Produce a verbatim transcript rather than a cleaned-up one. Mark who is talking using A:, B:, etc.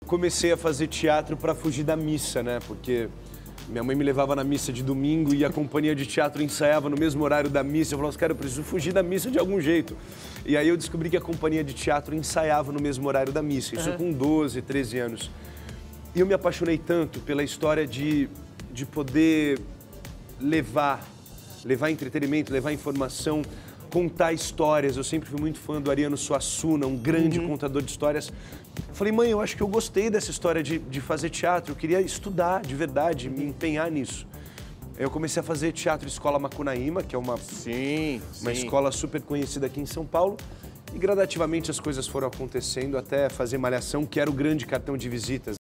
A: Comecei a fazer teatro para fugir da missa, né? Porque minha mãe me levava na missa de domingo e a companhia de teatro ensaiava no mesmo horário da missa. Eu falava, cara, eu preciso fugir da missa de algum jeito. E aí eu descobri que a companhia de teatro ensaiava no mesmo horário da missa. Isso uhum. com doze, treze anos. E eu me apaixonei tanto pela história de, de poder levar, levar entretenimento, levar informação, contar histórias. Eu sempre fui muito fã do Ariano Suassuna, um grande uhum. contador de histórias. Falei, mãe, eu acho que eu gostei dessa história de, de fazer teatro. Eu queria estudar de verdade, me empenhar nisso. Eu comecei a fazer teatro Escola Macunaíma, que é uma,
B: sim,
A: uma
B: sim.
A: escola super conhecida aqui em São Paulo. E gradativamente as coisas foram acontecendo até fazer Malhação, que era o grande cartão de visitas.